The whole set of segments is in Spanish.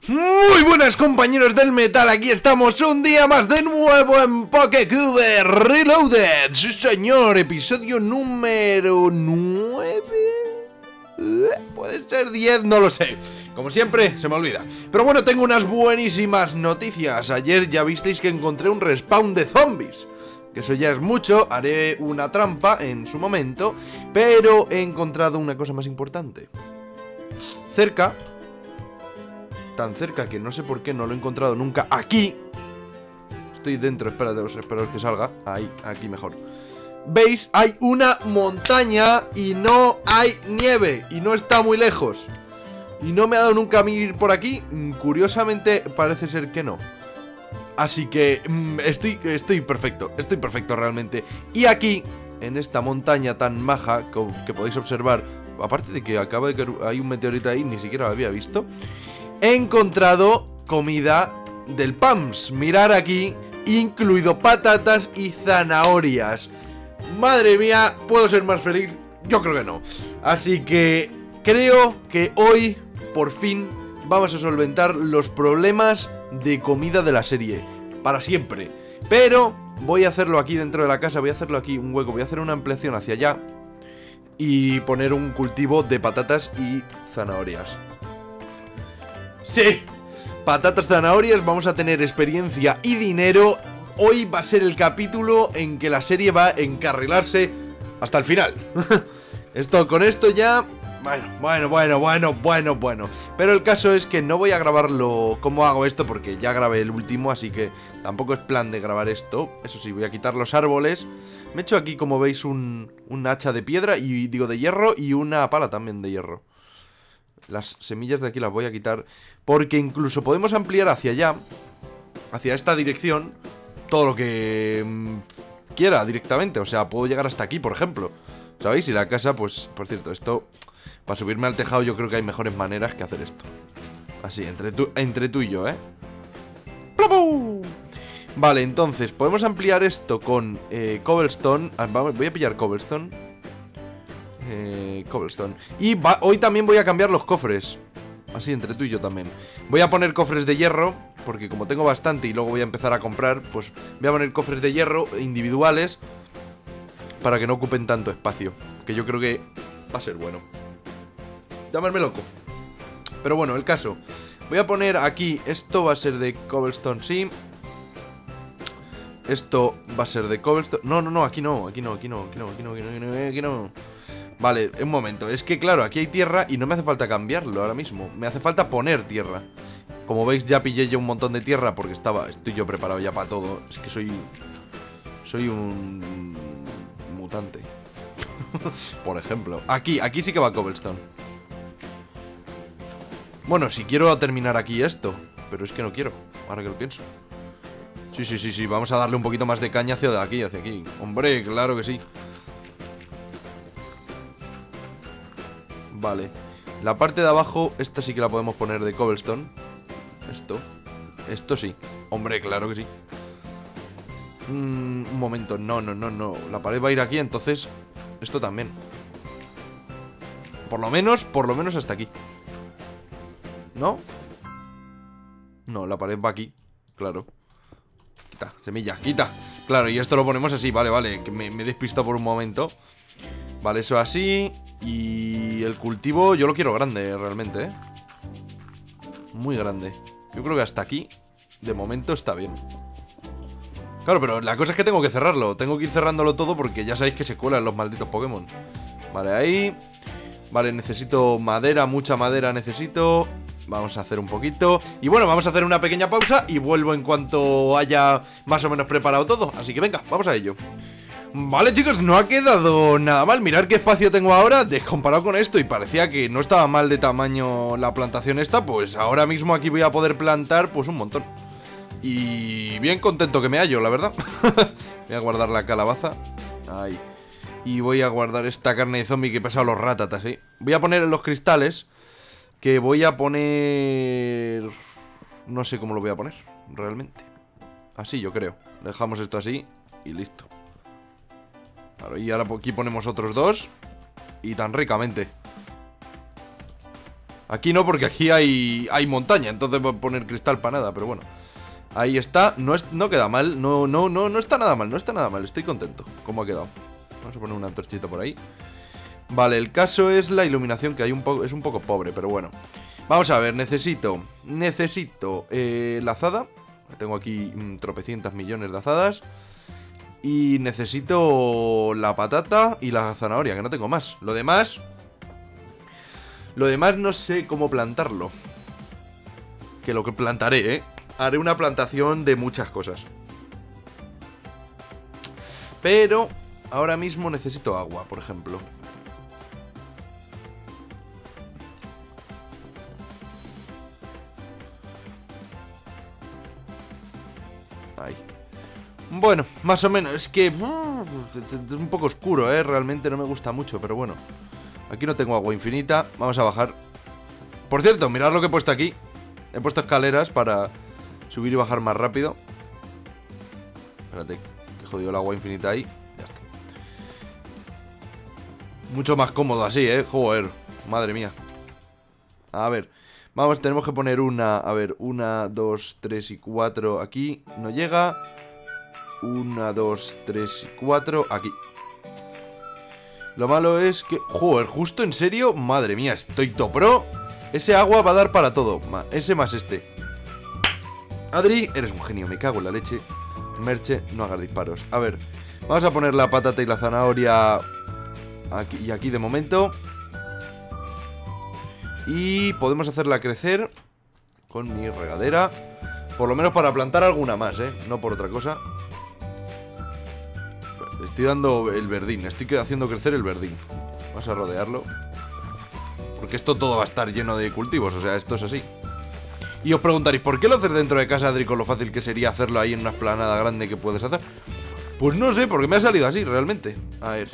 Muy buenas compañeros del metal, aquí estamos un día más de nuevo en PokéCube Reloaded. Sí señor, episodio número 9. Puede ser 10, no lo sé. Como siempre, se me olvida. Pero bueno, tengo unas buenísimas noticias. Ayer ya visteis que encontré un respawn de zombies, que eso ya es mucho. Haré una trampa en su momento, pero he encontrado una cosa más importante. Cerca, tan cerca que no sé por qué no lo he encontrado nunca. Aquí. Estoy dentro, espérate, espero que salga. Ahí, aquí mejor. ¿Veis? Hay una montaña y no hay nieve. Y no está muy lejos. Y no me ha dado nunca a mí ir por aquí. Curiosamente parece ser que no. Así que estoy perfecto. Estoy perfecto realmente. Y aquí, en esta montaña tan maja que podéis observar, aparte de que acaba de caer, hay un meteorito ahí, ni siquiera lo había visto. He encontrado comida del PAMS. Mirar aquí, incluido patatas y zanahorias. Madre mía, ¿puedo ser más feliz? Yo creo que no. Así que creo que hoy, por fin, vamos a solventar los problemas de comida de la serie. Para siempre. Pero voy a hacerlo aquí dentro de la casa. Voy a hacerlo aquí un hueco. Voy a hacer una ampliación hacia allá y poner un cultivo de patatas y zanahorias. ¡Sí! Patatas, zanahorias, vamos a tener experiencia y dinero. Hoy va a ser el capítulo en que la serie va a encarrilarse hasta el final. Con esto ya... Bueno. Pero el caso es que no voy a grabarlo como hago esto, porque ya grabé el último, así que tampoco es plan de grabar esto. Eso sí, voy a quitar los árboles. Me he hecho aquí, como veis, un hacha de piedra, y digo de hierro, y una pala también de hierro. Las semillas de aquí las voy a quitar, porque incluso podemos ampliar hacia allá, hacia esta dirección, todo lo que quiera directamente. O sea, puedo llegar hasta aquí, por ejemplo. ¿Sabéis? Y la casa, pues, por cierto, esto, para subirme al tejado yo creo que hay mejores maneras que hacer esto. Así, entre tú y yo, ¿eh? ¡Plopu! Vale, entonces, podemos ampliar esto con cobblestone. Voy a pillar cobblestone. Cobblestone. Y hoy también voy a cambiar los cofres. Así, entre tú y yo también. Voy a poner cofres de hierro, porque como tengo bastante y luego voy a empezar a comprar, pues voy a poner cofres de hierro individuales, para que no ocupen tanto espacio, que yo creo que va a ser bueno. Llamarme loco. Pero bueno, el caso. Voy a poner aquí, esto va a ser de cobblestone, sí. Esto va a ser de cobblestone. No, aquí no. Vale, un momento. Es que claro, aquí hay tierra y no me hace falta cambiarlo ahora mismo. Me hace falta poner tierra. Como veis, ya pillé yo un montón de tierra porque estoy yo preparado ya para todo. Es que soy un mutante. Por ejemplo. Aquí sí que va cobblestone. Bueno, si quiero terminar aquí esto, pero es que no quiero, ahora que lo pienso. Sí, vamos a darle un poquito más de caña hacia aquí, Hombre, claro que sí. Vale. La parte de abajo, esta sí que la podemos poner de cobblestone. Esto sí. Hombre, claro que sí. Un momento, no. La pared va a ir aquí, entonces esto también. Por lo menos hasta aquí. ¿No? No, la pared va aquí, claro. Quita, semillas, quita. Claro, y esto lo ponemos así, vale, que me he despistado por un momento. Vale, eso así. Y el cultivo yo lo quiero grande, realmente, ¿eh? Muy grande. Yo creo que hasta aquí, de momento, está bien. Claro, pero la cosa es que tengo que cerrarlo. Tengo que ir cerrándolo todo porque ya sabéis que se cuelan los malditos Pokémon. Vale, ahí. Vale, necesito madera, mucha madera necesito. Vamos a hacer un poquito. Y bueno, vamos a hacer una pequeña pausa y vuelvo en cuanto haya más o menos preparado todo. Así que venga, vamos a ello. Vale, chicos, no ha quedado nada mal. Mirad qué espacio tengo ahora descomparado con esto. Y parecía que no estaba mal de tamaño la plantación esta. Pues ahora mismo aquí voy a poder plantar pues un montón. Y bien contento que me hallo, la verdad. Voy a guardar la calabaza. Ahí. Y voy a guardar esta carne de zombie que he pasado los ratatas, ¿eh? Voy a poner los cristales. Que voy a poner... No sé cómo lo voy a poner, realmente. Así yo creo. Dejamos esto así y listo. Claro, y ahora aquí ponemos otros dos. Y tan ricamente. Aquí no, porque aquí hay montaña. Entonces voy a poner cristal para nada, pero bueno. Ahí está, no queda mal. No está nada mal, no está nada mal. Estoy contento, ¿cómo ha quedado? Vamos a poner una antorchita por ahí. Vale, el caso es la iluminación, que hay es un poco pobre, pero bueno. Vamos a ver, necesito la azada. Tengo aquí tropecientas millones de azadas. Y necesito la patata y la zanahoria, que no tengo más. Lo demás no sé cómo plantarlo. Que lo que plantaré, ¿eh? Haré una plantación de muchas cosas. Pero ahora mismo necesito agua, por ejemplo. Ahí. Bueno, más o menos. Es que es un poco oscuro, realmente no me gusta mucho, pero bueno. Aquí no tengo agua infinita. Vamos a bajar. Por cierto, mirad lo que he puesto aquí. He puesto escaleras para subir y bajar más rápido. Espérate, que he jodido el agua infinita ahí. Ya está. Mucho más cómodo así, joder, madre mía. A ver, tenemos que poner una. A ver, 1, 2, 3 y 4 aquí. No llega. 1, 2, 3 y 4 aquí. Lo malo es que... Joder, justo en serio. Madre mía, estoy top pro. Ese agua va a dar para todo. Ese más este. Adri, eres un genio, me cago en la leche. Merche, no hagas disparos. A ver, vamos a poner la patata y la zanahoria aquí y aquí de momento. Y podemos hacerla crecer con mi regadera. Por lo menos para plantar alguna más, no por otra cosa. Estoy dando el verdín, estoy haciendo crecer el verdín. Vamos a rodearlo, porque esto todo va a estar lleno de cultivos, o sea, esto es así. Y os preguntaréis, ¿por qué lo haces dentro de casa, Adri, con lo fácil que sería hacerlo ahí en una esplanada grande que puedes hacer? Pues no sé, porque me ha salido así, realmente. A ver.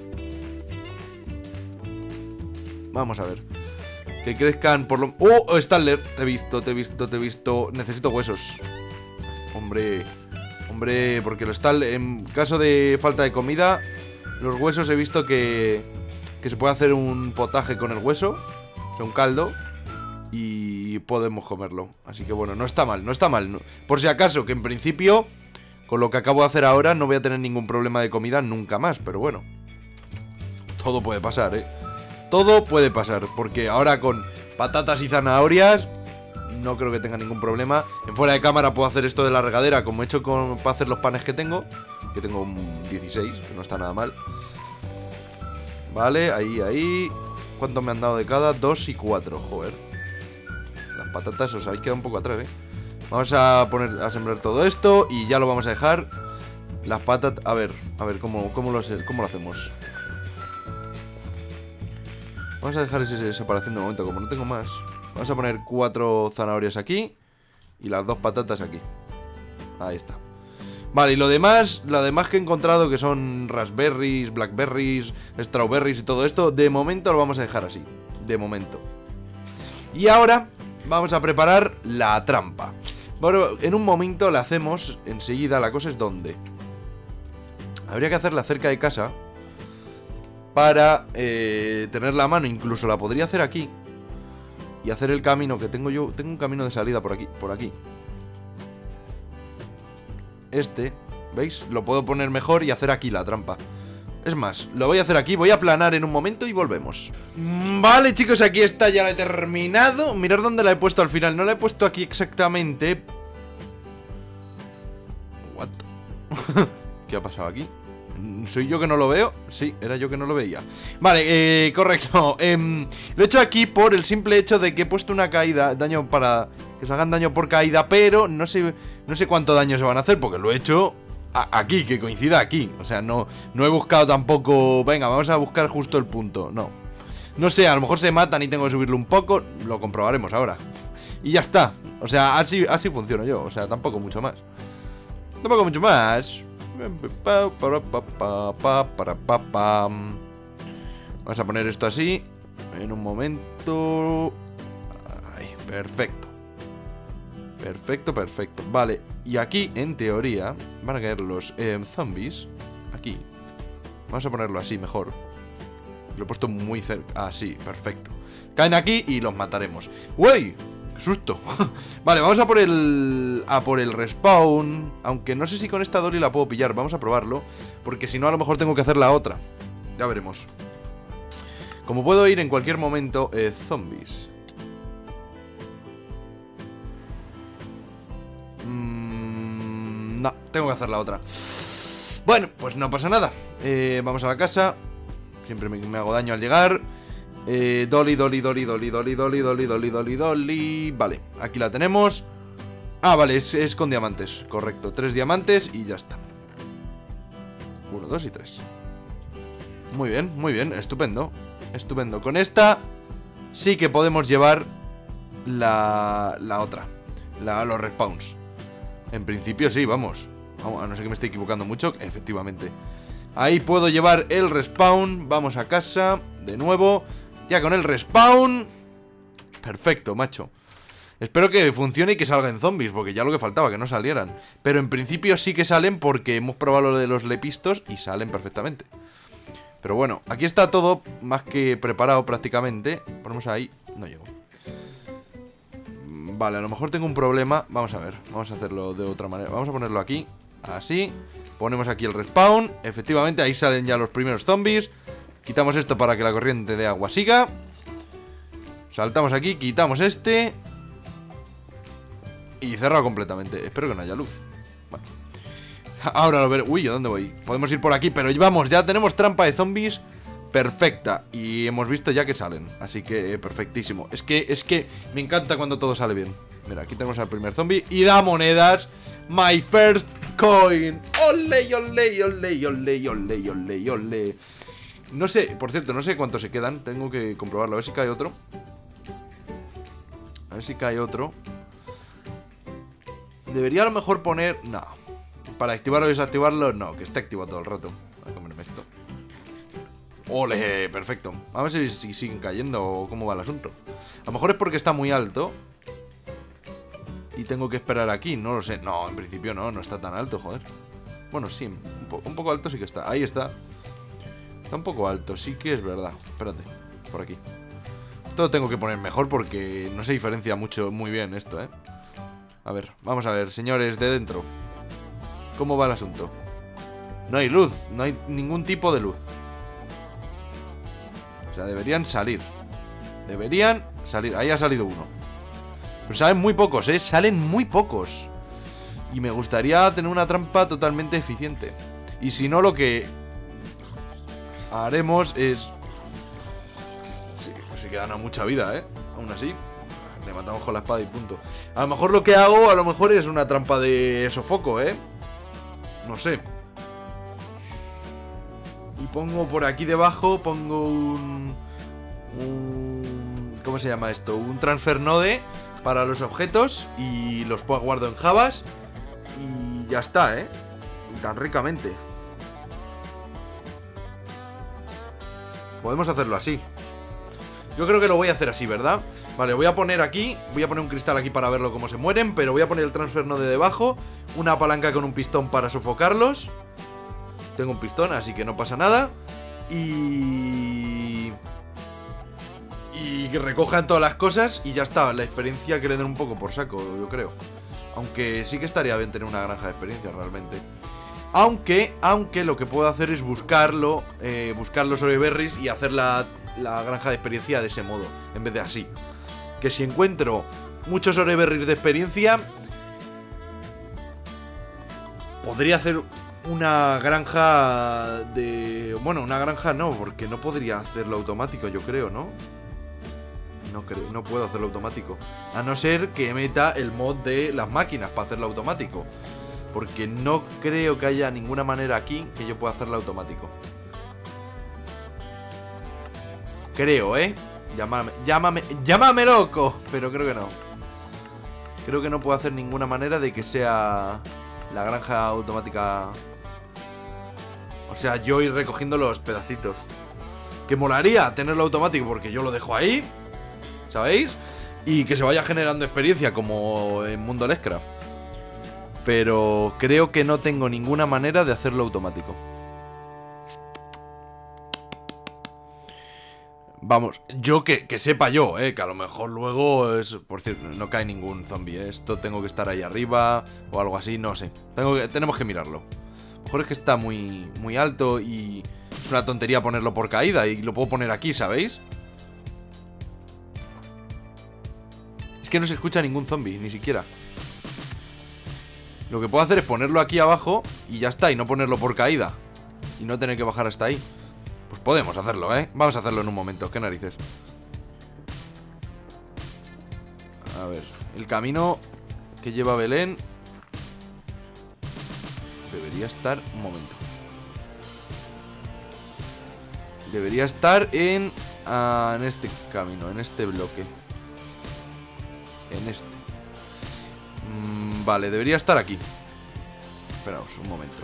Vamos a ver. Que crezcan por lo... ¡Oh, Stanler! Te he visto. Necesito huesos. Hombre, porque en caso de falta de comida, los huesos he visto que se puede hacer un potaje con el hueso. O sea, un caldo. Y podemos comerlo. Así que bueno, no está mal. Por si acaso, que en principio, con lo que acabo de hacer ahora, no voy a tener ningún problema de comida nunca más. Pero bueno, todo puede pasar, Todo puede pasar. Porque ahora con patatas y zanahorias no creo que tenga ningún problema. En fuera de cámara puedo hacer esto de la regadera, como he hecho para hacer los panes que tengo. Que tengo un 16, que no está nada mal. Vale, ahí. ¿Cuánto me han dado de cada? 2 y 4, joder. Las patatas os habéis quedado un poco atrás, Vamos a sembrar todo esto y ya lo vamos a dejar. Las patatas, a ver cómo lo hacemos. Vamos a dejar esa separación de momento, como no tengo más. Vamos a poner 4 zanahorias aquí y las 2 patatas aquí. Ahí está. Vale, y lo demás que he encontrado, que son raspberries, blackberries, strawberries y todo esto, de momento lo vamos a dejar así. De momento. Y ahora vamos a preparar la trampa. Bueno, en un momento la hacemos enseguida. La cosa es dónde. Habría que hacerla cerca de casa para tenerla a mano. Incluso la podría hacer aquí y hacer el camino que tengo yo. Tengo un camino de salida por aquí. ¿Veis? Lo puedo poner mejor y hacer aquí la trampa. Es más, lo voy a hacer aquí, voy a planar en un momento y volvemos. Vale, chicos, aquí está, ya la he terminado. Mirad dónde la he puesto al final. No la he puesto aquí exactamente. What? ¿Qué ha pasado aquí? ¿Soy yo que no lo veo? Sí, era yo que no lo veía. Vale, correcto. Lo he hecho aquí por el simple hecho de que he puesto una caída, daño para que se hagan daño por caída, pero no sé cuánto daño se van a hacer, porque lo he hecho aquí, que coincida aquí. O sea, no he buscado tampoco. Venga, vamos a buscar justo el punto. No sé, a lo mejor se matan y tengo que subirlo un poco. Lo comprobaremos ahora. Y ya está. O sea, así funciono yo. O sea, tampoco mucho más. Vamos a poner esto así. En un momento. Ahí, perfecto. Perfecto. Vale, y aquí, en teoría, van a caer los zombies. Aquí. Vamos a ponerlo así mejor. Lo he puesto muy cerca. Así, perfecto. Caen aquí y los mataremos. ¡Uy! ¡Qué susto! Vale, vamos a por el respawn. Aunque no sé si con esta dolly la puedo pillar. Vamos a probarlo, porque si no a lo mejor tengo que hacer la otra. Ya veremos. Como puedo ir en cualquier momento. Zombies. No, tengo que hacer la otra. Bueno, pues no pasa nada. Vamos a la casa. Siempre me hago daño al llegar. Dolly. Vale, aquí la tenemos. Ah, vale, es con diamantes. Correcto, 3 diamantes y ya está. 1, 2 y 3. Muy bien, estupendo. Estupendo, con esta sí que podemos llevar la otra, los respawns. En principio sí, vamos, a no ser que me esté equivocando mucho. Efectivamente, ahí puedo llevar el respawn. Vamos a casa, de nuevo. Ya con el respawn. Perfecto, macho. Espero que funcione y que salgan zombies, porque ya lo que faltaba, que no salieran. Pero en principio sí que salen, porque hemos probado lo de los lepistos y salen perfectamente. Pero bueno, aquí está todo más que preparado prácticamente. Ponemos ahí, no llego. Vale, a lo mejor tengo un problema. Vamos a ver, vamos a hacerlo de otra manera. Vamos a ponerlo aquí, así. Ponemos aquí el respawn. Efectivamente, ahí salen ya los primeros zombies. Quitamos esto para que la corriente de agua siga. Saltamos aquí, quitamos este. Y cerrado completamente. Espero que no haya luz. Bueno, ahora lo veré. Uy, ¿a dónde voy? Podemos ir por aquí, pero vamos, ya tenemos trampa de zombies perfecta. Y hemos visto ya que salen. Así que perfectísimo. Es que me encanta cuando todo sale bien. Mira, aquí tenemos al primer zombie. Y da monedas. My first coin. Ole, ole, ole, ole, ole, ole, ole. No sé, por cierto, no sé cuántos se quedan. Tengo que comprobarlo, a ver si cae otro. A ver si cae otro. Debería a lo mejor poner... No, para activarlo y desactivarlo, no, que esté activo todo el rato. Voy a comerme esto. ¡Ole! Perfecto. A ver si siguen cayendo o cómo va el asunto. A lo mejor es porque está muy alto y tengo que esperar aquí, no lo sé. No, en principio no está tan alto, joder. Bueno, sí, un poco alto sí que está. Ahí está. Está un poco alto, sí que es verdad. Espérate, por aquí. Todo tengo que poner mejor porque no se diferencia mucho, muy bien esto, ¿eh? A ver, vamos a ver, señores de dentro. ¿Cómo va el asunto? No hay luz, no hay ningún tipo de luz. O sea, deberían salir. Deberían salir, ahí ha salido uno. Pero salen muy pocos, ¿eh? Salen muy pocos. Y me gustaría tener una trampa totalmente eficiente. Y si no, lo que haremos es... Sí, pues se quedan a mucha vida, ¿eh? Aún así le matamos con la espada y punto. A lo mejor lo que hago, a lo mejor es una trampa de sofoco, ¿eh? No sé. Y pongo por aquí debajo, pongo un ¿cómo se llama esto? Un transfer node para los objetos y los guardo en Javas y ya está, ¿eh? Y tan ricamente. Podemos hacerlo así. Yo creo que lo voy a hacer así, ¿verdad? Vale, voy a poner aquí, voy a poner un cristal aquí para verlo cómo se mueren, pero voy a poner el transfer node debajo, una palanca con un pistón para sofocarlos. Tengo un pistón, así que no pasa nada. Y que recojan todas las cosas y ya está. La experiencia que le den un poco por saco, yo creo. Aunque sí que estaría bien tener una granja de experiencia realmente. Aunque lo que puedo hacer es buscar los Oreberries y hacer la granja de experiencia de ese modo, en vez de así. Que si encuentro muchos Oreberries de experiencia, podría hacer una granja de... Bueno, una granja no, porque no podría hacerlo automático, yo creo, ¿no? No puedo hacerlo automático. A no ser que meta el mod de las máquinas para hacerlo automático. Porque no creo que haya ninguna manera aquí que yo pueda hacerlo automático. Creo, ¿eh? Llámame loco. Pero creo que no. Creo que no puedo hacer ninguna manera de que sea la granja automática. O sea, yo ir recogiendo los pedacitos. Que molaría tenerlo automático porque yo lo dejo ahí, ¿sabéis? Y que se vaya generando experiencia como en Mundo Lovecraft. Pero creo que no tengo ninguna manera de hacerlo automático. Vamos, yo que sepa yo, que a lo mejor luego es... Por cierto, no cae ningún zombie, Esto tengo que estar ahí arriba o algo así, no sé. Tenemos que mirarlo. A lo mejor es que está muy alto y es una tontería ponerlo por caída y lo puedo poner aquí, ¿sabéis? Es que no se escucha ningún zombie, ni siquiera. Lo que puedo hacer es ponerlo aquí abajo y ya está, y no ponerlo por caída. Y no tener que bajar hasta ahí. Pues podemos hacerlo, Vamos a hacerlo en un momento, qué narices. A ver, el camino que lleva a Belén debería estar... Un momento. Debería estar en este camino, en este bloque. En este. Vale, debería estar aquí. Esperaos un momento.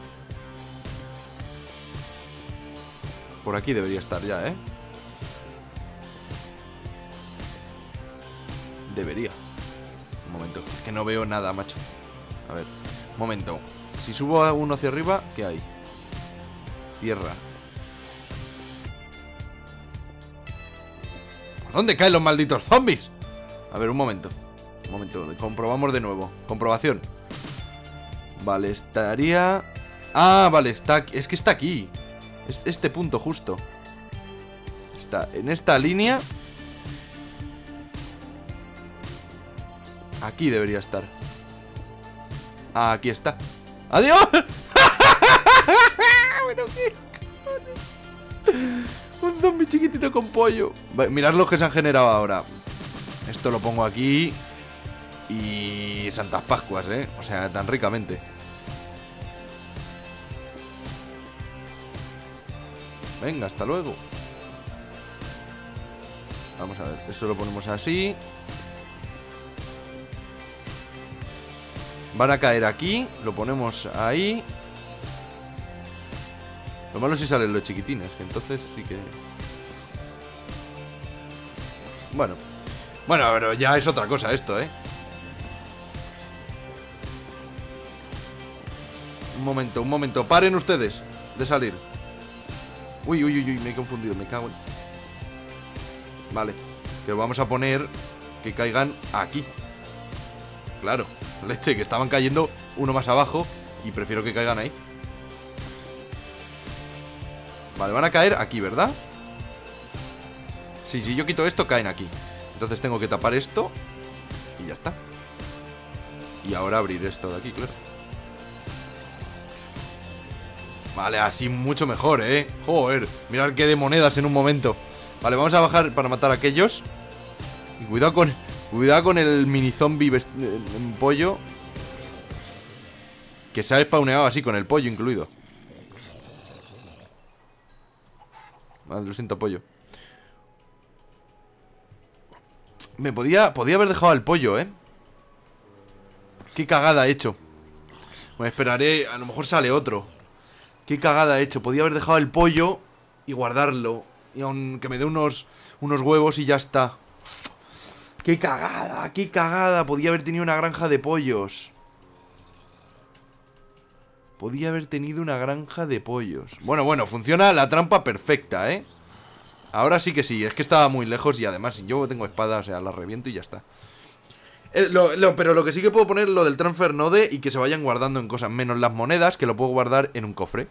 Por aquí debería estar ya, Debería. Un momento, es que no veo nada, macho. A ver, un momento. Si subo a uno hacia arriba, ¿qué hay? Tierra. ¿Por dónde caen los malditos zombies? A ver, un momento. Un momento, comprobamos de nuevo. Comprobación. Vale, estaría... Ah, vale, está aquí. Es que está aquí. Es este punto justo. Está en esta línea. Aquí debería estar. Ah, aquí está. ¡Adiós! Bueno, ¿qué cojones? Un zombie chiquitito con pollo. Mirad los que se han generado ahora. Esto lo pongo aquí. Y Santas Pascuas, O sea, tan ricamente. Venga, hasta luego. Vamos a ver, eso lo ponemos así. Van a caer aquí. Lo ponemos ahí. Lo malo es si salen los chiquitines, que entonces sí que... Bueno, pero ya es otra cosa esto, Un momento, paren ustedes de salir. Uy, me he confundido, me cago en... Vale, que lo vamos a poner que caigan aquí. Claro, leche, que estaban cayendo uno más abajo y prefiero que caigan ahí. Vale, van a caer aquí, ¿verdad? Sí, si yo quito esto, caen aquí. Entonces tengo que tapar esto y ya está. Y ahora abrir esto de aquí, claro. Vale, así mucho mejor, Joder, mirad qué de monedas en un momento. Vale, vamos a bajar para matar a aquellos. Y cuidado con el mini zombie pollo, que se ha spawneado así, con el pollo incluido. Vale, lo siento, pollo. Podía haber dejado al pollo, Qué cagada he hecho. Me esperaré, a lo mejor sale otro. Qué cagada he hecho, podía haber dejado el pollo y guardarlo. Y aunque me dé unos huevos y ya está. Qué cagada. Podía haber tenido una granja de pollos. Podía haber tenido una granja de pollos. Bueno, funciona la trampa perfecta, Ahora sí que sí, es que estaba muy lejos y además si yo tengo espada, o sea, la reviento y ya está. Pero lo que sí que puedo poner es lo del transfer node y que se vayan guardando en cosas, menos las monedas, que lo puedo guardar en un cofre.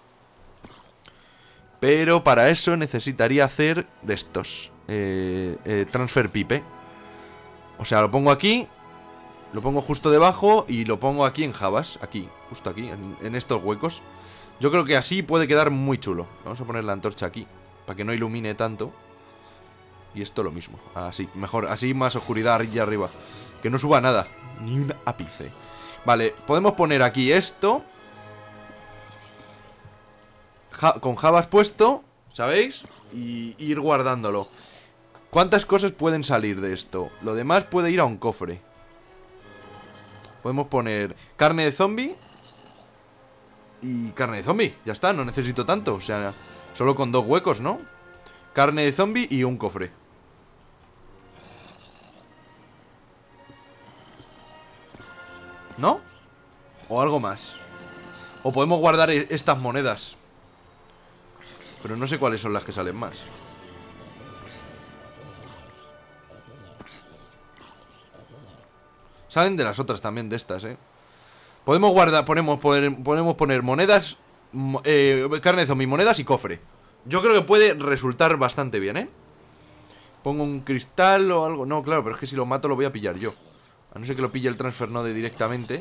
Pero para eso necesitaría hacer de estos transfer pipe. O sea, lo pongo aquí, lo pongo justo debajo y lo pongo aquí en Javas. Aquí, justo aquí, en estos huecos. Yo creo que así puede quedar muy chulo. Vamos a poner la antorcha aquí, para que no ilumine tanto. Y esto lo mismo, así, mejor, así más oscuridad allí arriba. Que no suba nada, ni un ápice. Vale, podemos poner aquí esto con Javas puesto, ¿sabéis? Y ir guardándolo. ¿Cuántas cosas pueden salir de esto? Lo demás puede ir a un cofre. Podemos poner carne de zombie y carne de zombie, ya está, no necesito tanto. O sea, solo con 2 huecos, ¿no? Carne de zombie y un cofre. ¿No? O algo más. O podemos guardar estas monedas. Pero no sé cuáles son las que salen más. Salen de las otras también, de estas, Podemos guardar, podemos poner monedas, carne de zombie, monedas y cofre. Yo creo que puede resultar bastante bien, Pongo un cristal o algo. No, claro, pero es que si lo mato lo voy a pillar yo. A no ser que lo pille el transfer node directamente.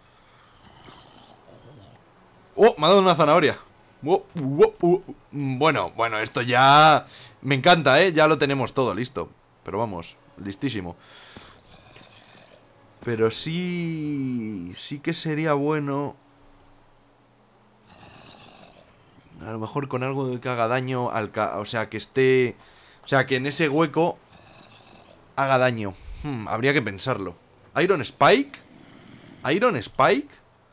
¡Oh! Me ha dado una zanahoria. Bueno, esto ya... Me encanta, ya lo tenemos todo listo. Pero vamos, listísimo. Pero sí... Sí que sería bueno... A lo mejor con algo que haga daño al... O sea, que esté... O sea, que en ese hueco haga daño. Habría que pensarlo. ¿Iron Spike? ¿Iron Spike?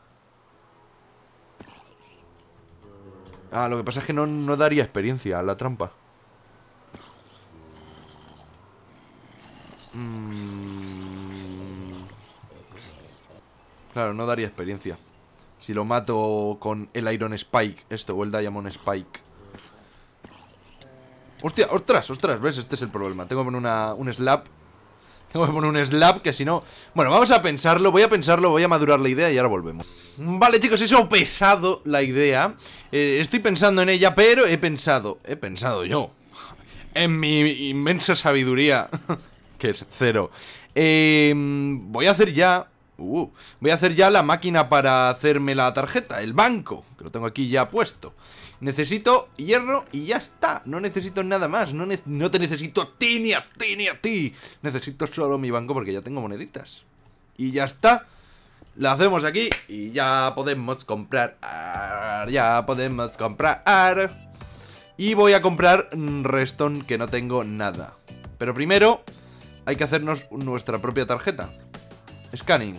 Ah, lo que pasa es que no daría experiencia a la trampa. Claro, no daría experiencia si lo mato con el Iron Spike, o el Diamond Spike. ¡Hostia! ¡Ostras! ¿Ves? Este es el problema. Tengo que poner un slab. Tengo que poner un slab que si no... Bueno, vamos a pensarlo. Voy a pensarlo, voy a madurar la idea y ahora volvemos. Vale, chicos, eso pesado la idea. Estoy pensando en ella, pero he pensado yo en mi inmensa sabiduría, que es 0. Voy a hacer ya... voy a hacer ya la máquina para hacerme la tarjeta, el banco, que lo tengo aquí ya puesto. Necesito hierro y ya está. No necesito nada más. No te necesito a ti, ni a ti, ni a ti. Necesito solo mi banco porque ya tengo moneditas. Y ya está. La hacemos aquí y ya podemos comprar. Ya podemos comprar. Y voy a comprar redstone, que no tengo nada. Pero primero hay que hacernos nuestra propia tarjeta. Scanning.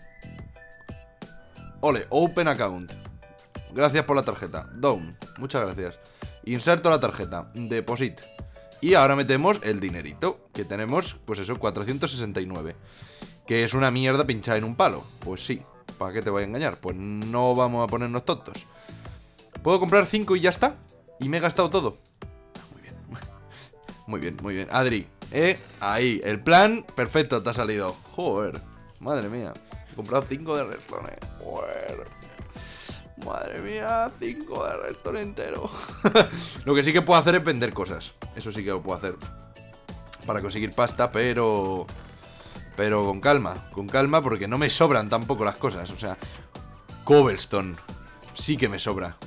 Ole, open account. Gracias por la tarjeta. Down. Muchas gracias. Inserto la tarjeta. Deposit. Y ahora metemos el dinerito. Que tenemos, pues eso, 469. Que es una mierda pinchada en un palo. Pues sí. ¿Para qué te voy a engañar? Pues no vamos a ponernos tontos. ¿Puedo comprar 5 y ya está? Y me he gastado todo. Muy bien. Muy bien, muy bien. Adri, ahí. El plan perfecto te ha salido. Joder. Madre mía. He comprado 5 de redstone. Joder. Madre mía, 5 de redstone entero. Lo que sí que puedo hacer es vender cosas. Eso sí que lo puedo hacer para conseguir pasta, pero con calma, porque no me sobran tampoco las cosas. O sea, cobblestone sí que me sobra.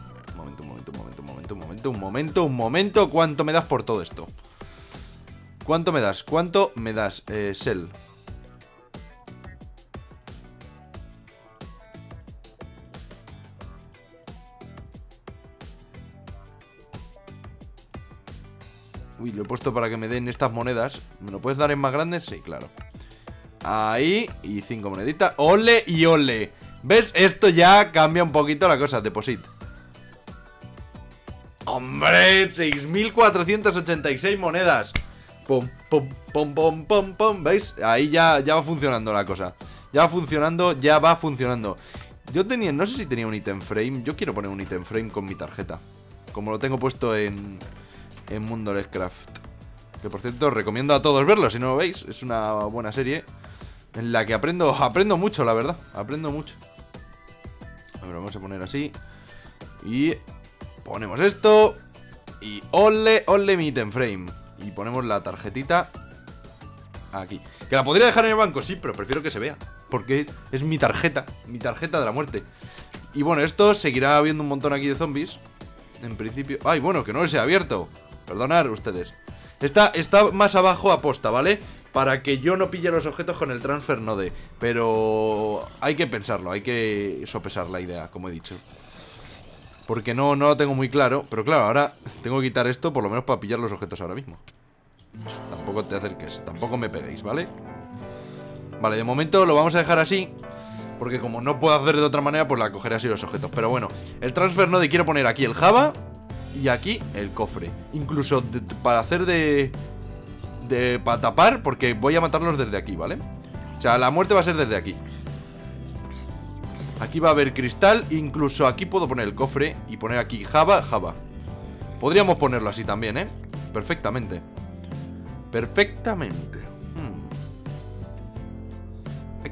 Un momento. ¿Cuánto me das por todo esto? ¿Cuánto me das? Sell. Uy, lo he puesto para que me den estas monedas. ¿Me lo puedes dar en más grandes? Sí, claro. Ahí, y 5 moneditas. ¡Ole y ole! ¿Ves? Esto ya cambia un poquito la cosa. Deposit. ¡Hombre! 6.486 monedas. Pum, pum, pum, pum, pum, pum. ¿Veis? Ahí ya va funcionando la cosa. Ya va funcionando. Yo tenía, no sé si tenía un item frame. Yo quiero poner un item frame con mi tarjeta. Como lo tengo puesto en Mundo Craft. Que por cierto, recomiendo a todos verlo. Si no lo veis, es una buena serie en la que aprendo mucho, la verdad. Aprendo mucho. A ver, vamos a poner así. Y ponemos esto. Y ole mi item frame. Y ponemos la tarjetita aquí. Que la podría dejar en el banco, sí, pero prefiero que se vea, porque es mi tarjeta de la muerte. Y bueno, esto seguirá habiendo un montón aquí de zombies. En principio... ¡Ay, bueno, que no se ha abierto! Perdonad ustedes. Está más abajo aposta, ¿vale? Para que yo no pille los objetos con el transfer node. Pero hay que pensarlo, hay que sopesar la idea, como he dicho. Porque no lo tengo muy claro. Pero claro, ahora tengo que quitar esto por lo menos para pillar los objetos ahora mismo. Tampoco te acerques, tampoco me peguéis, ¿vale? Vale, de momento lo vamos a dejar así, porque como no puedo hacer de otra manera, pues la cogeré así los objetos. Pero bueno, el transfer node quiero poner aquí el Java y aquí el cofre. Incluso para hacer para tapar, porque voy a matarlos desde aquí, ¿vale? O sea, la muerte va a ser desde aquí. Aquí va a haber cristal. Incluso aquí puedo poner el cofre y poner aquí Java. Podríamos ponerlo así también, ¿eh? Perfectamente.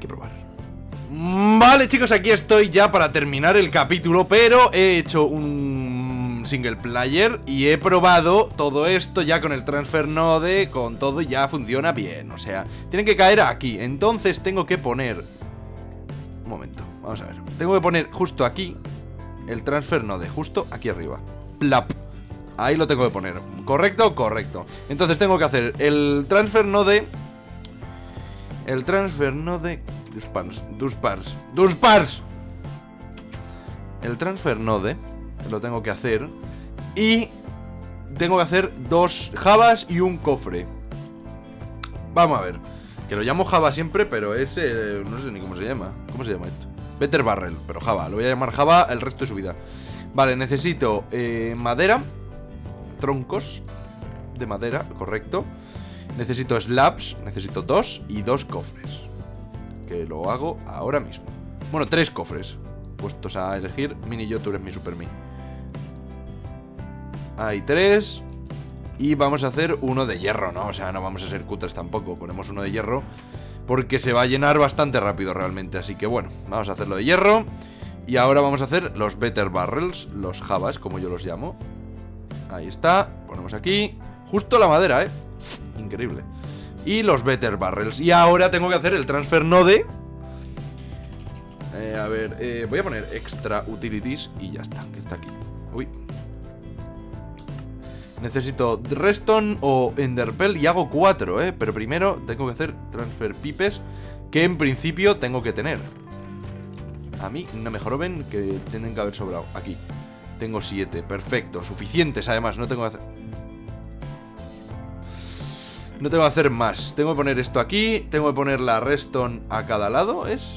que probar. Vale, chicos, aquí estoy ya para terminar el capítulo, pero he hecho un single player y he probado todo esto ya con el transfer node, con todo, y ya funciona bien. O sea, tienen que caer aquí. Entonces tengo que poner... Un momento, vamos a ver. Tengo que poner justo aquí el transfer node, justo aquí arriba. Plap. Ahí lo tengo que poner. ¿Correcto? Correcto. Entonces tengo que hacer el transfer node. El transfer node. Dus pars. El transfer node lo tengo que hacer. Y tengo que hacer 2 Javas y un cofre. Vamos a ver. Que lo llamo Java siempre, pero es... no sé ni cómo se llama. ¿Cómo se llama esto? Better Barrel, pero Java. Lo voy a llamar Java el resto de su vida. Vale, necesito madera. Troncos de madera, correcto. Necesito slabs, necesito 2 y 2 cofres. Que lo hago ahora mismo. Bueno, 3 cofres puestos a elegir. Mini yo, tú eres mi super mí. Hay 3. Y vamos a hacer uno de hierro, ¿no? O sea, no vamos a ser cutres tampoco. Ponemos uno de hierro porque se va a llenar bastante rápido realmente. Así que bueno, vamos a hacerlo de hierro. Y ahora vamos a hacer los Better Barrels, los Javas, como yo los llamo. Ahí está, ponemos aquí. Justo la madera, increíble. Y los Better Barrels. Y ahora tengo que hacer el transfer node. A ver, voy a poner extra utilities y ya está, que está aquí. Uy. Necesito redstone o enderpearl y hago 4, pero primero tengo que hacer transfer pipes, que en principio tengo que tener. A mí no me joroben, que tienen que haber sobrado. Aquí tengo 7, perfecto, suficientes además. No tengo que hacer más. Tengo que poner esto aquí. Tengo que poner la redstone a cada lado. ¿Es?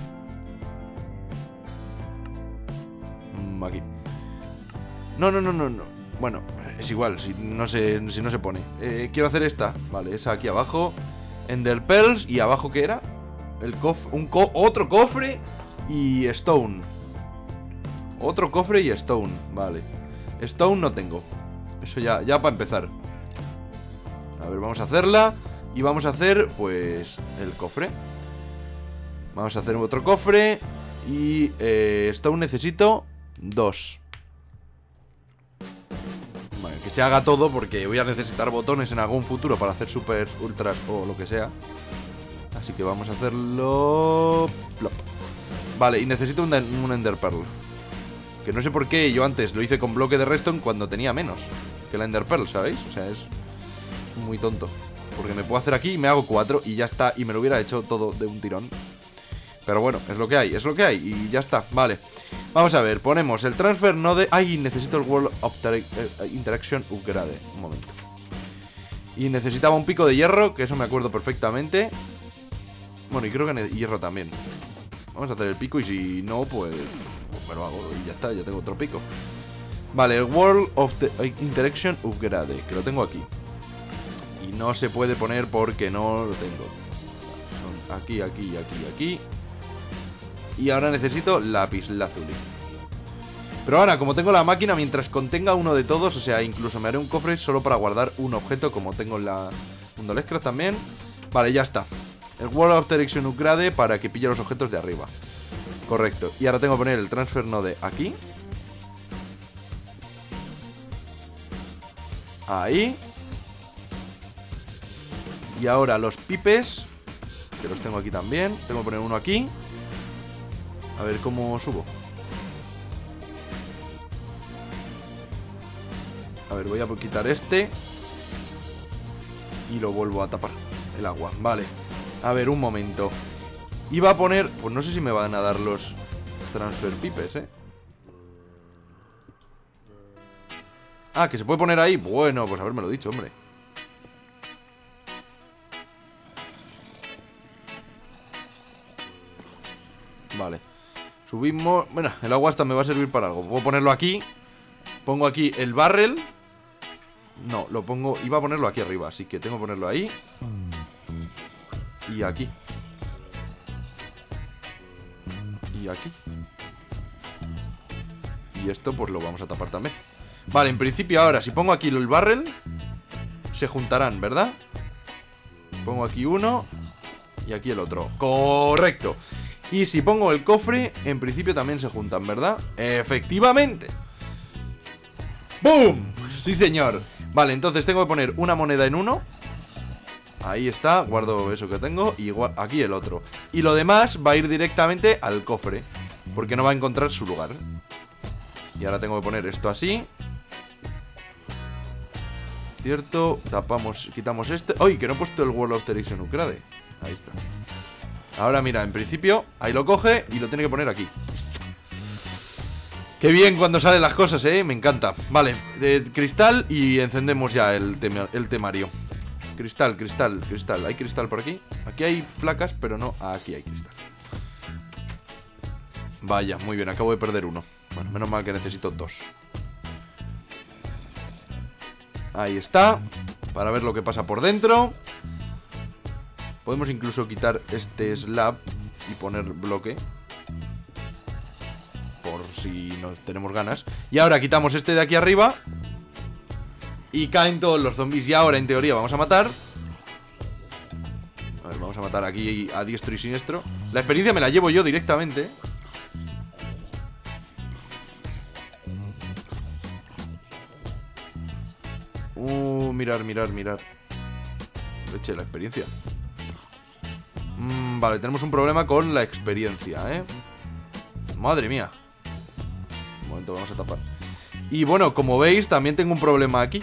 Aquí. No. Bueno, es igual, si no se pone. Quiero hacer esta. Vale, esa aquí abajo. Enderpearls. ¿Y abajo qué era? El otro cofre y stone. Otro cofre y stone. Vale. Stone no tengo. Eso ya para empezar. A ver, vamos a hacerla. Y vamos a hacer, pues, el cofre. Vamos a hacer otro cofre. Y stone necesito 2. Vale, que se haga todo porque voy a necesitar botones en algún futuro para hacer super, ultras o lo que sea. Así que vamos a hacerlo... Plop. Vale, y necesito un enderpearl. Que no sé por qué yo antes lo hice con bloque de redstone cuando tenía menos que la enderpearl, ¿sabéis? O sea, es muy tonto. Porque me puedo hacer aquí y me hago 4 y ya está. Y me lo hubiera hecho todo de un tirón. Pero bueno, es lo que hay, y ya está, vale. Vamos a ver, ponemos el transfer node. Ay, necesito el World of Interaction Upgrade. Un momento. Y necesitaba un pico de hierro, que eso me acuerdo perfectamente. Bueno, y creo que hierro también. Vamos a hacer el pico y si no, pues me lo hago y ya está, ya tengo otro pico. Vale, el World of Interaction Upgrade, que lo tengo aquí. Y no se puede poner porque no lo tengo. Son aquí, aquí, aquí, aquí. Y ahora necesito lápiz lazuli. Pero ahora, como tengo la máquina, mientras contenga uno de todos, o sea, incluso me haré un cofre solo para guardar un objeto, como tengo en la Mundolescra también. Vale, ya está. El World of Direction Upgrade para que pille los objetos de arriba. Correcto. Y ahora tengo que poner el transfer node aquí. Ahí. Y ahora los pipes, que los tengo aquí también. Tengo que poner uno aquí. A ver cómo subo. A ver, voy a quitar este. Y lo vuelvo a tapar el agua, vale. A ver, un momento. Iba a poner... Pues no sé si me van a dar los transfer pipes, Ah, que se puede poner ahí. Bueno, pues haberme lo dicho, hombre. Vale. Subimos... Bueno, el agua hasta me va a servir para algo. Puedo ponerlo aquí. Pongo aquí el barrel. No, lo pongo... Iba a ponerlo aquí arriba, así que tengo que ponerlo ahí. Y aquí. Y aquí. Y esto pues lo vamos a tapar también. Vale, en principio ahora, si pongo aquí el barrel, se juntarán, ¿verdad? Pongo aquí uno. y aquí el otro. Correcto. Y si pongo el cofre, en principio también se juntan, ¿verdad? Efectivamente. ¡Bum! Sí, señor. Vale, entonces tengo que poner una moneda en uno. Ahí está, guardo eso que tengo. Y aquí el otro. Y lo demás va a ir directamente al cofre, porque no va a encontrar su lugar. Y ahora tengo que poner esto así. Cierto, tapamos, quitamos este. ¡Ay! Que no he puesto el World of Terration Ukrade. Ahí está. Ahora mira, en principio, ahí lo coge y lo tiene que poner aquí. Qué bien cuando salen las cosas, me encanta. Vale, cristal y encendemos ya el temario. Cristal, cristal, cristal. ¿Hay cristal por aquí? Aquí hay placas, pero no, aquí hay cristal. Vaya, muy bien, acabo de perder uno. Bueno, menos mal que necesito dos. Ahí está. Para ver lo que pasa por dentro. Podemos incluso quitar este slab y poner bloque, por si nos tenemos ganas. Y ahora quitamos este de aquí arriba y caen todos los zombies. Y ahora en teoría vamos a matar. A ver, vamos a matar aquí a diestro y siniestro. La experiencia me la llevo yo directamente. Mirar, mirar, mirar. Leche, la experiencia. Vale, tenemos un problema con la experiencia, Madre mía. Un momento, vamos a tapar. Y bueno, como veis, también tengo un problema aquí.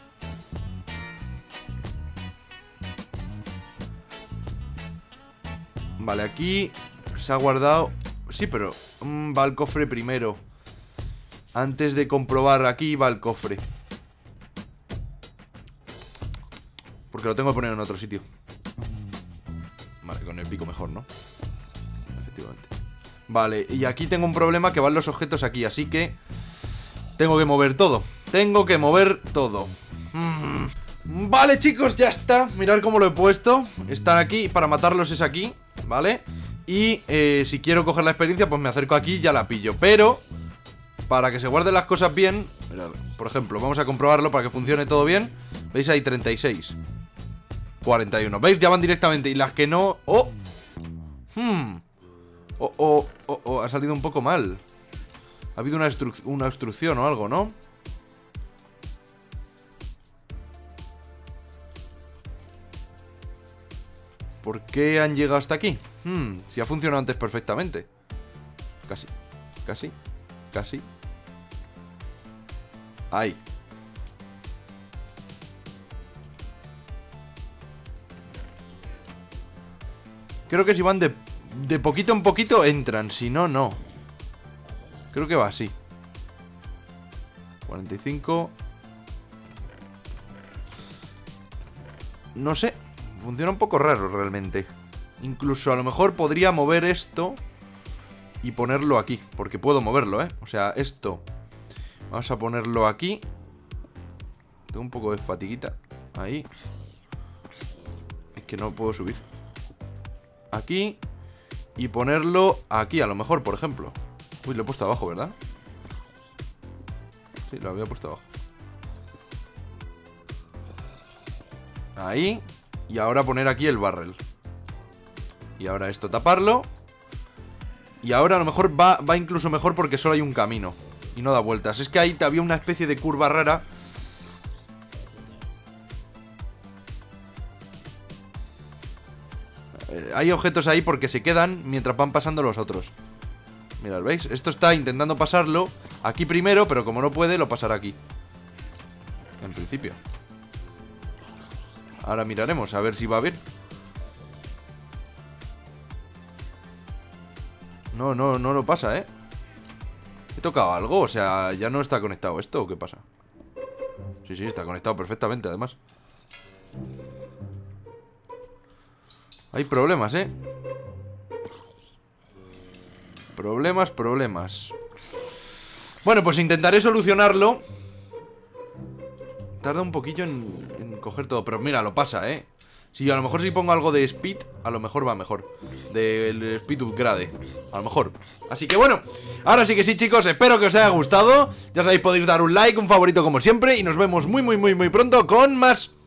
Vale, aquí se ha guardado. Sí, pero va al cofre primero. Antes de comprobar aquí va al cofre, porque lo tengo que poner en otro sitio. Vale, con el pico mejor, ¿no? Efectivamente. Vale, y aquí tengo un problema, que van los objetos aquí, así que tengo que mover todo. Tengo que mover todo. Vale, chicos, ya está. Mirad cómo lo he puesto. Están aquí, para matarlos es aquí, ¿vale? Y si quiero coger la experiencia, pues me acerco aquí y ya la pillo. Pero para que se guarden las cosas bien, mirad, por ejemplo, vamos a comprobarlo para que funcione todo bien. ¿Veis ahí? 36 41, ¿veis? Ya van directamente. Y las que no... ¡Oh! Ha salido un poco mal. Ha habido una obstrucción o algo, ¿no? ¿Por qué han llegado hasta aquí? Si ha funcionado antes perfectamente. Casi, casi, casi. Ahí. Creo que si van de poquito en poquito entran, si no, no. Creo que va así. 45. No sé, funciona un poco raro realmente. Incluso a lo mejor podría mover esto y ponerlo aquí, porque puedo moverlo, o sea, esto vamos a ponerlo aquí. Tengo un poco de fatiguita. Ahí. Es que no puedo subir. Aquí. Y ponerlo aquí, a lo mejor, por ejemplo. Uy, lo he puesto abajo, ¿verdad? Sí, lo había puesto abajo. Ahí. Y ahora poner aquí el barrel. Y ahora esto taparlo. Y ahora a lo mejor va incluso mejor, porque solo hay un camino y no da vueltas. Es que ahí había una especie de curva rara. Hay objetos ahí porque se quedan mientras van pasando los otros. Mirad, ¿veis? Esto está intentando pasarlo aquí primero, pero como no puede, lo pasará aquí. En principio. Ahora miraremos a ver si va bien. No lo pasa, ¿eh? ¿He tocado algo? O sea, ¿ya no está conectado esto o qué pasa? Sí, está conectado perfectamente, además. Hay problemas, ¿eh? Problemas. Bueno, pues intentaré solucionarlo. Tarda un poquillo en coger todo, pero mira, lo pasa, ¿eh? Si a lo mejor si pongo algo de speed, a lo mejor va mejor. Del speed upgrade, a lo mejor. Así que bueno, ahora sí que sí, chicos, espero que os haya gustado. Ya sabéis, podéis dar un like, un favorito como siempre. Y nos vemos muy pronto con más